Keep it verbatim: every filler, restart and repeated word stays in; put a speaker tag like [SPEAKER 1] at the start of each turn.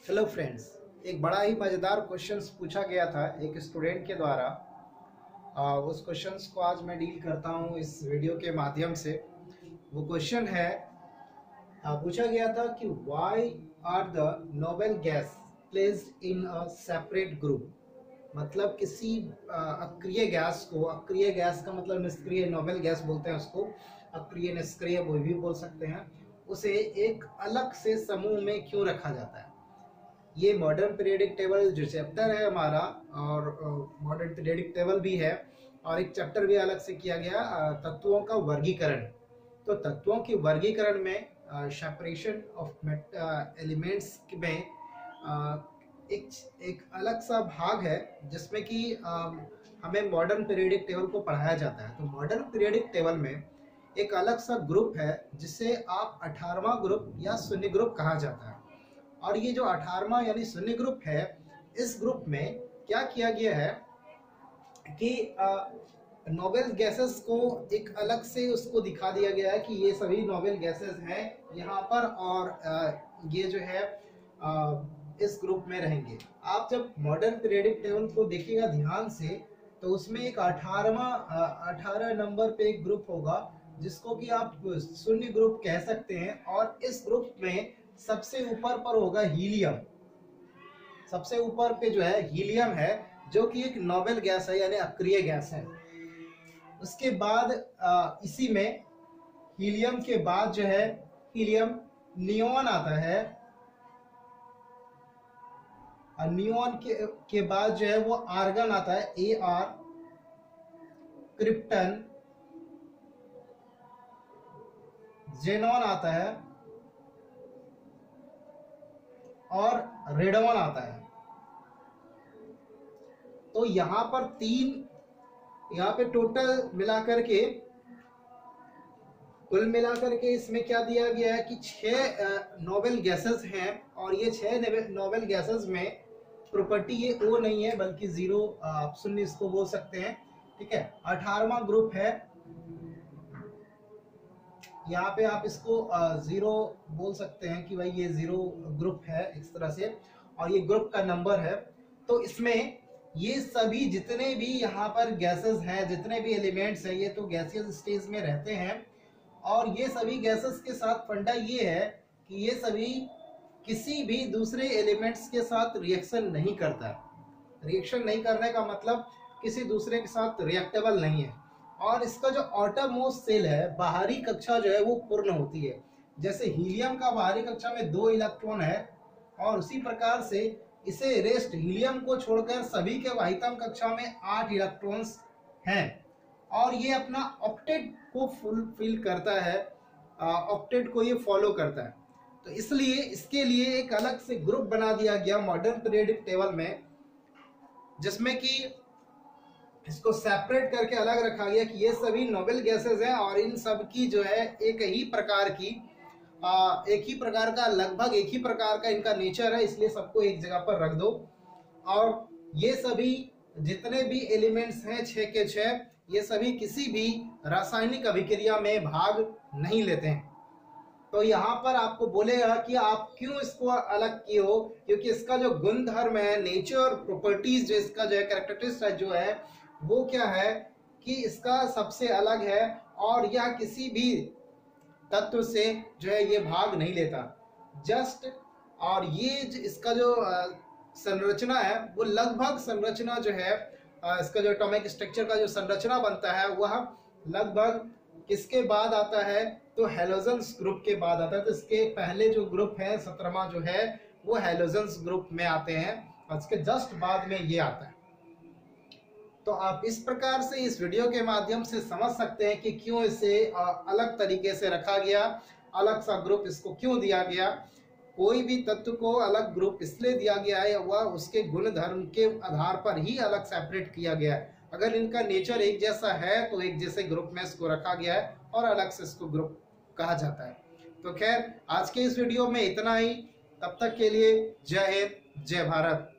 [SPEAKER 1] Hello friends, एक बड़ा ही मज़ेदार क्वेश्चन पूछा गया था एक स्टूडेंट के द्वारा। आ, उस क्वेश्चंस को आज मैं डील करता हूं इस वीडियो के माध्यम से। वो क्वेश्चन है, आ, पूछा गया था कि why are the noble gas placed in a separate group. मतलब किसी आ, अक्रिय गैस को, अक्रिय गैस का मतलब निष्क्रिय, नोबेल गैस बोलते हैं उसको, अक्रिय निष्क्रिय वो भी बोल सकते हैं, उसे एक अलग से समूह में क्यों रखा जाता है। ये मॉडर्न पीरियडिक टेबल जो चैप्टर है हमारा, और मॉडर्न पीरियडिक टेबल भी है, और एक चैप्टर भी अलग से किया गया तत्वों का वर्गीकरण। तो तत्वों की वर्गीकरण में सेपरेशन ऑफ एलिमेंट्स में आ, एक एक अलग सा भाग है जिसमें कि हमें मॉडर्न पीरियडिक टेबल को पढ़ाया जाता है। तो मॉडर्न पीरियडिक टेबल में एक अलग सा ग्रुप है जिसे आप अठारहवां ग्रुप या शून्य ग्रुप कहा जाता है। और ये जो अठारहवां यानी शून्य ग्रुप है, इस ग्रुप में क्या किया गया है कि नोबेल गैसेस को एक अलग से उसको दिखा दिया गया है कि ये सभी नोबेल गैसेस हैं यहाँ पर, और आ, ये जो है आ, इस ग्रुप में रहेंगे। आप जब मॉडर्न पीरियडिक टेबल को देखिएगा ध्यान से, तो उसमें एक अठारहवां अठारह नंबर पे एक ग्रुप होगा जिसको कि आप शून्य ग्रुप कह सकते हैं। और इस ग्रुप में सबसे ऊपर पर होगा हीलियम। सबसे ऊपर पे जो है हीलियम है, जो कि एक नोबेल गैस है यानी अक्रिय गैस है। उसके बाद आ, इसी में हीलियम के बाद जो है हीलियम नियोन आता है, और नियोन के के बाद जो है वो आर्गन आता है, ए आर, क्रिप्टन, जेनॉन आता है, और रेडोन आता है। तो यहां पर तीन, यहां पे टोटल मिलाकर के, कुल मिलाकर के इसमें क्या दिया गया है कि छह नोबेल गैसेस हैं, और ये छह नोबेल गैसेस में प्रॉपर्टी ये ओ नहीं है बल्कि जीरो, शून्य इसको बोल सकते हैं। ठीक है, अठारहवां ग्रुप है, यहाँ पे आप इसको जीरो बोल सकते हैं कि भाई ये जीरो ग्रुप है इस तरह से, और ये ग्रुप का नंबर है। तो इसमें ये सभी जितने भी यहाँ पर गैसेस हैं, जितने भी एलिमेंट्स हैं, ये तो गैसियस स्टेज में रहते हैं। और ये सभी गैसेस के साथ फंडा ये है कि ये सभी किसी भी दूसरे एलिमेंट्स के साथ रिएक्शन नहीं करता। रिएक्शन नहीं करने का मतलब किसी दूसरे के साथ रिएक्टेबल नहीं है। और इसका जो आउटर मोस्ट सेल है, बाहरी कक्षा जो है वो पूर्ण होती है। जैसे हीलियम का बाहरी कक्षा में दो इलेक्ट्रॉन है, और उसी प्रकार से इसे रेस्ट हीलियम को छोड़कर सभी के बाह्यतम कक्षा में आठ इलेक्ट्रॉन्स हैं, और ये अपना ऑक्टेट को फुलफिल करता है, ऑक्टेट को ये फॉलो करता है। तो इसलिए इसके लिए एक अलग से ग्रुप बना दिया गया मॉडर्न पीरियडिक टेबल में, जिसमें कि इसको सेपरेट करके अलग रखा गया कि ये सभी नोबेल गैसेस हैं, और इन सब की जो है एक ही प्रकार की, आ, एक ही प्रकार का, लगभग एक ही प्रकार का इनका नेचर है, इसलिए सबको एक जगह पर रख दो। और ये सभी जितने भी एलिमेंट्स हैं, छह के छह, ये सभी किसी भी रासायनिक अभिक्रिया में भाग नहीं लेते हैं। तो यहाँ पर आपको बोलेगा कि आप क्यों इसको अलग किए हो, क्योंकि इसका जो गुणधर्म है, नेचर, प्रॉपर्टीज, जो इसका जो है कैरेक्टरिस्टिक्स जो है वो क्या है कि इसका सबसे अलग है, और यह किसी भी तत्व से जो है ये भाग नहीं लेता जस्ट। और ये जो इसका जो संरचना है वो लगभग संरचना जो है, इसका जो एटॉमिक स्ट्रक्चर का जो संरचना बनता है वह लगभग किसके बाद आता है, तो हैलोजेंस ग्रुप के बाद आता है। तो इसके पहले जो ग्रुप है, सत्रहवां जो है, वो हैलोजेंस ग्रुप में आते हैं, और इसके जस्ट बाद में ये आता है। तो आप इस प्रकार से इस वीडियो के माध्यम से समझ सकते हैं कि क्यों इसे अलग तरीके से रखा गया, अलग सा ग्रुप इसको क्यों दिया गया। कोई भी तत्व को अलग ग्रुप इसलिए दिया गया है, वह उसके गुण धर्म के आधार पर ही अलग सेपरेट किया गया है। अगर इनका नेचर एक जैसा है तो एक जैसे ग्रुप में इसको रखा गया है, और अलग से इसको ग्रुप कहा जाता है। तो खैर, आज के इस वीडियो में इतना ही। तब तक के लिए जय हिंद, जय भारत।